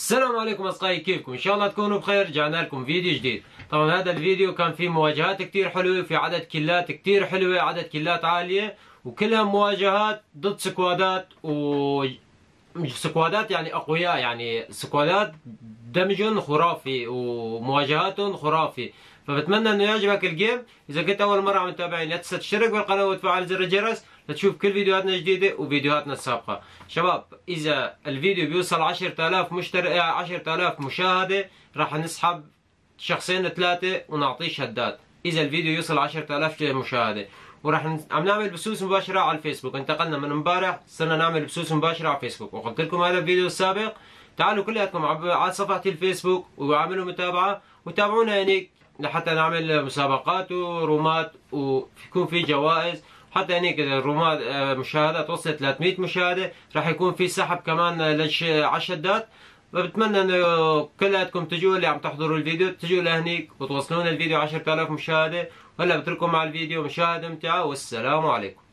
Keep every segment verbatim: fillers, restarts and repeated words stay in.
السلام عليكم اصدقائي، كيفكم؟ ان شاء الله تكونوا بخير. رجعنا لكم فيديو جديد. طبعا هذا الفيديو كان فيه مواجهات كتير حلوه، في عدد كيلات كتير حلوه، عدد كيلات عاليه، وكلها مواجهات ضد سكوادات و مش سكوادات يعني اقوياء، يعني سكوادات دمجهم خرافي ومواجهاتهم خرافي. فبتمنى انه يعجبك الجيم. اذا كنت اول مره عم تتابعني لا تنسى تشترك بالقناه وتفعل زر الجرس لتشوف كل فيديوهاتنا الجديده وفيديوهاتنا السابقه. شباب، اذا الفيديو بيوصل عشرة آلاف مشترك عشرة آلاف مشاهده راح نسحب شخصين ثلاثه ونعطيه شدات. اذا الفيديو يوصل عشرة آلاف مشاهده، وراح ن... عم نعمل بثوث مباشره على الفيسبوك. انتقلنا من امبارح صرنا نعمل بثوث مباشره على الفيسبوك، وقلت لكم هذا الفيديو السابق. تعالوا كلياتكم على صفحتي الفيسبوك واعملوا متابعه وتابعونا هنيك لحتى نعمل مسابقات ورومات ويكون في جوائز. حتى هنيك الرومات مشاهدات وصلت ثلاثمئة مشاهده راح يكون في سحب كمان للش... على الشدات. فبتمنى انه كلياتكم تجوا اللي عم تحضروا الفيديو تجوا لهنيك وتوصلون الفيديو عشرة آلاف مشاهده. وهلا بترككم مع الفيديو، مشاهده ممتعه والسلام عليكم.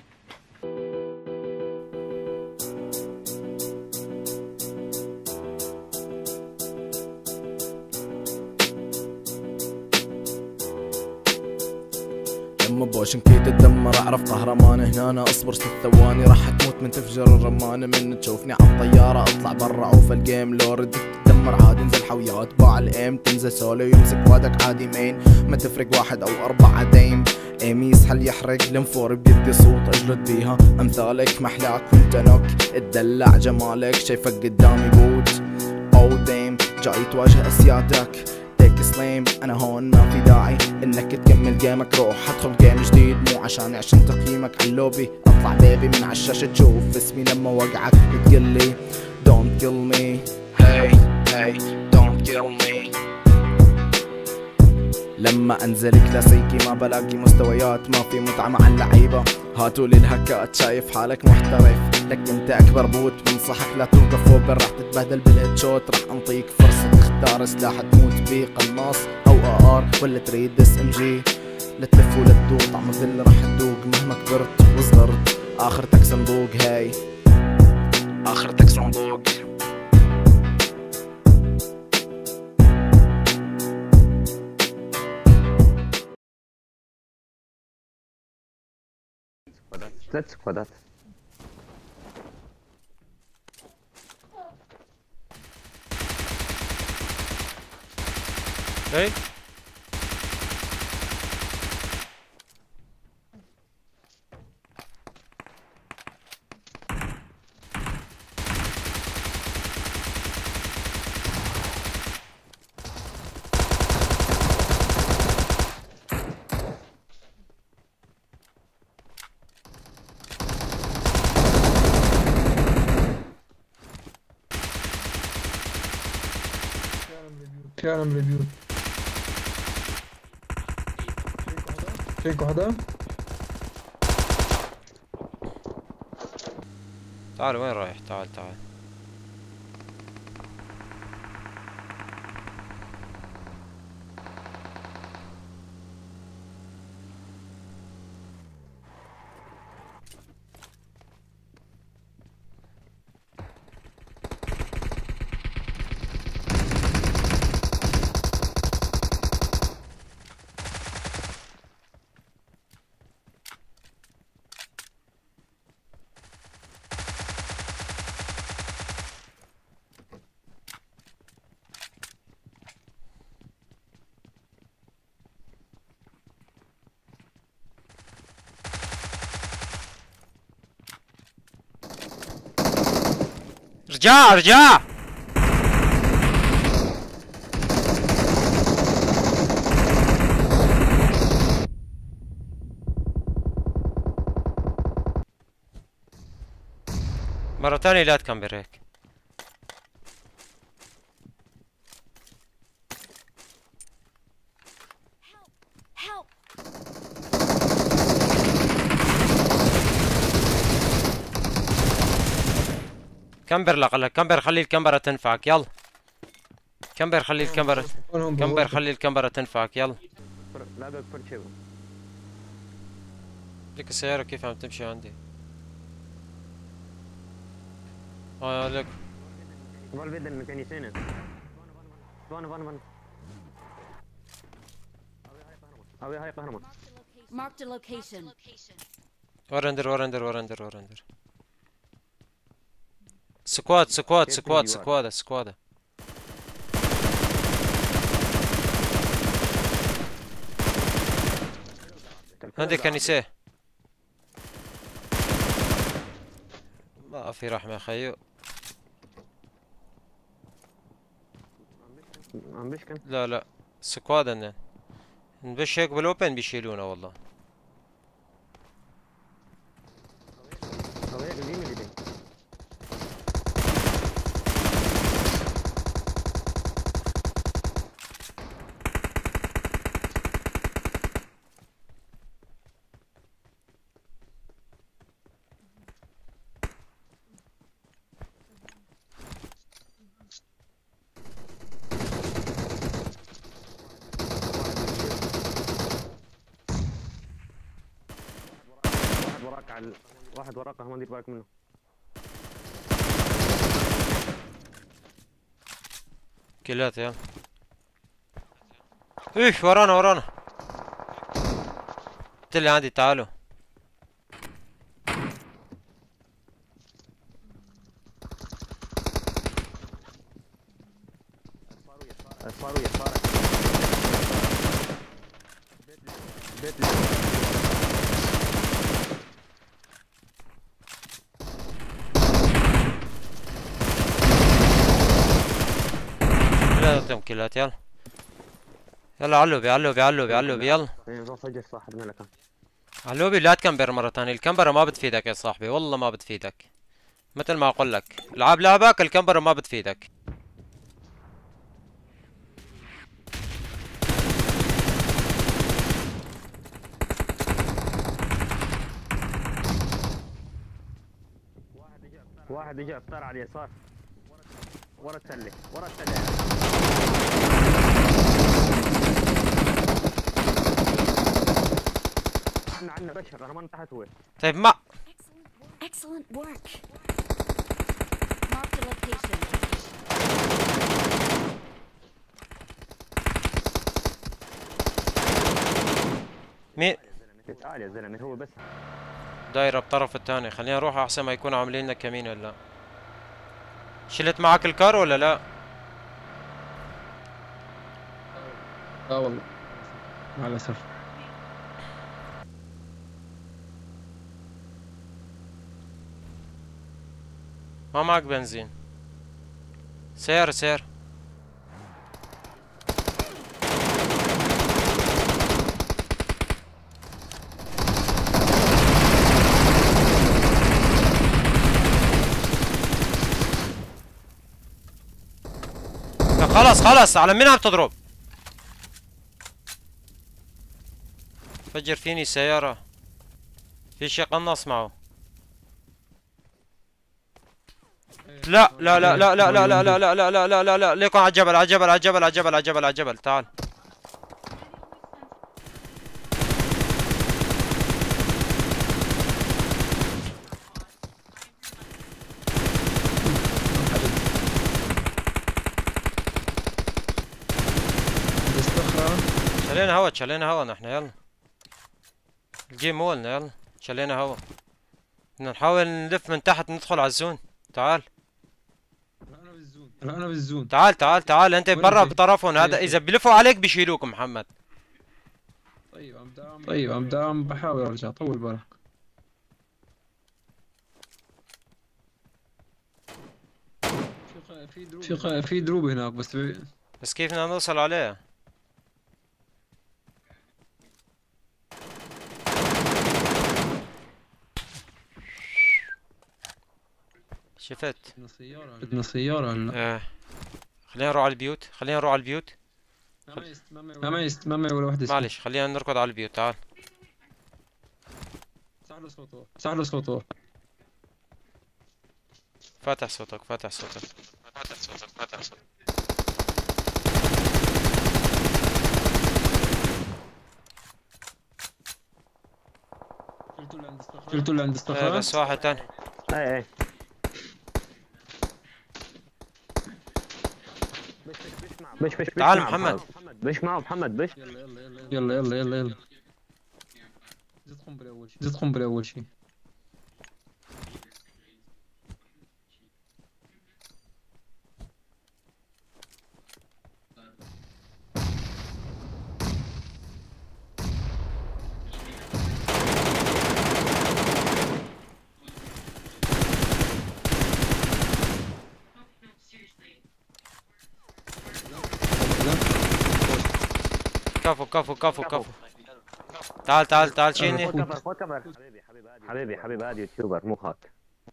لما بوشن كي تتدمر اعرف قهرمان هنا. أنا اصبر ست ثواني راح تموت من تفجر الرمانة. من تشوفني عالطيارة اطلع برا عوف الجيم. لو ردك تدمر عادي انزل حويات باع الايم تنزل سولو يمسك وادك عادي مين. ما تفرق واحد او اربعة دايم ايمي يسحل يحرق لمفور بيدي صوت اجلد بيها. امثالك محلاك وانت نوك اتدلع جمالك شايفك قدامي بوت او دايم جاي تواجه اسيادك سليم. انا هون ما في داعي انك تكمل جيمك، روح ادخل جيم جديد مو عشاني عشان تقييمك على اللوبي. اطلع بيبي من عالشاشة تشوف اسمي لما وقعك بتقلي don't kill me hey hey don't kill me. لما انزل كلاسيكي ما بلاقي مستويات، ما في متعة مع اللعيبة. هاتوا لي الهكات شايف حالك محترف لك انت اكبر بوت. بنصحك لا توقف اوبن راح تتبهدل بالهيد شوت. راح انطيك فرصة تختار سلاح تموت بيه، قناص او ار ولا تريد اس ام جي. لا تلف ولا تدوق طعم الذل راح تدوق مهما كبرت وصغرت. اخرتك صندوق هاي اخرتك صندوق. ثلاث سكوادات. ايه كلام ريبيوت. شيك واحدة. تعال وين رايح؟ تعال تعال. ارجع ارجع. مرة ثانية لا تكمبر هيك. كمبر لا كمبر خلي الكاميرا تنفعك. يلا كمبر خلي الكاميرا كمبر خلي الكاميرا تنفعك. يلا لك السيارة كيف عم تمشي عندي. اه لك Val vede il meccanicien. Vana vana vana. أوي هاي قهرمان. Marked a location. ورندر ورندر ورندر ورندر. سكواد سكواد سكواد سكواد سكواد. عندي كنيسة. ما في رحمة خيو. عم بيشكن؟ لا لا سكواد عندنا. نبش هيك بالاوبن بيشيلونا والله. أو هيك اليمين اللي بين. وراك على واحد وراك ما دير بالك منه. كلات يلا. ايش ورانا ورانا. قلت اللي عندي تعالوا. صاروا يسارك. بيت لي. كلاتهم كلات يلا. يلا علوبي علوبي علوبي علوبي يلا. فجر صاحب ملكه. علوبي لا تكمبر مرة ثانية، الكمبرة ما بتفيدك يا صاحبي والله ما بتفيدك. مثل ما اقول لك، العب لعبك الكمبرة ما بتفيدك. واحد اجى افطار على اليسار ورا التله ورا التله. عنا عنا بشر انا ما تحت هو. طيب ما Excellent work. Marked a location. مين تعال يا زلمه هو بس دايرة بطرف الثاني، خلينا نروح احسن ما يكونوا عاملين لنا كمين ولا. شلت معك الكار ولا لا؟ لا والله مع الأسف. ما معك بنزين. سير سير. خلاص خلاص على مين عم تضرب؟ فجر فيني سيارة. في شي قناص معه. لا لا لا لا لا لا لا لا لا لا لا لا لا لا ليكون على الجبل على الجبل على الجبل على الجبل على الجبل على الجبل تعال. شلينا هوا شلينا هوا نحن يلا. الجيم مولنا يلا شلينا هوا. بدنا نحاول نلف من تحت ندخل على الزون. تعال انا بالزون انا بالزون. تعال تعال تعال انت برا بطرفهم، هذا اذا بلفوا عليك بيشيلوك محمد. طيب عم دام طيب عم دام بحاول ارجع طول بالك. في دروب في في دروب هناك بس بي... بس كيف بدنا نوصل عليه؟ شفت؟ بدنا سيارة بدنا سيارة هلا. ايه خلينا نروح على البيوت، خلينا نروح على البيوت. ما معي ما معي ولا وحدة. معلش خلينا نركض على البيوت. تعال سهلوا صوته سهلوا صوته. فاتح صوتك فاتح صوتك فاتح صوتك فاتح صوتك. شلتوا اللي عند الصخرة شلتوا اللي عند الصخرة. ايه بس واحد ثاني. ايه ايه بش بش تعال محمد. بش معه محمد بش. يلا يلا يلا يلا يلا يلا يلا زيد قنبلة أول شي، زيد قنبلة أول شي. كفو كفو كفو كفو. تعال تعال تعال شيلني. خد كفر خد كفر. حبيبي حبيبي هادي حبيبي حبيبي هادي يوتيوبر مو هاك.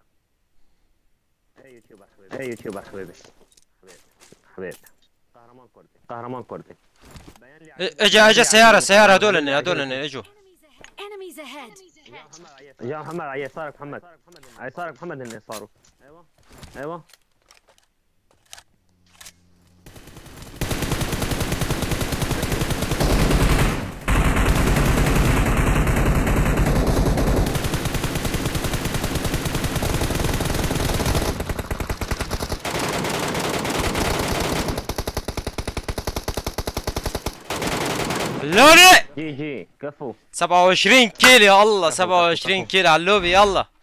اي يوتيوبر حبيبي اي يوتيوبر حبيبي حبيبي حبيبي قهرمان كردي قهرمان كردي. اجا اجا سيارة سيارة هذول هذول اجوا. Enemies ahead. يا محمد على يسارك محمد على يسارك محمد اللي صاروا. ايوه ايوه اللولي جي جي كفو. سبعة وعشرين كيلو يا الله، سبعة وعشرين كيلو على اللوبي. يلا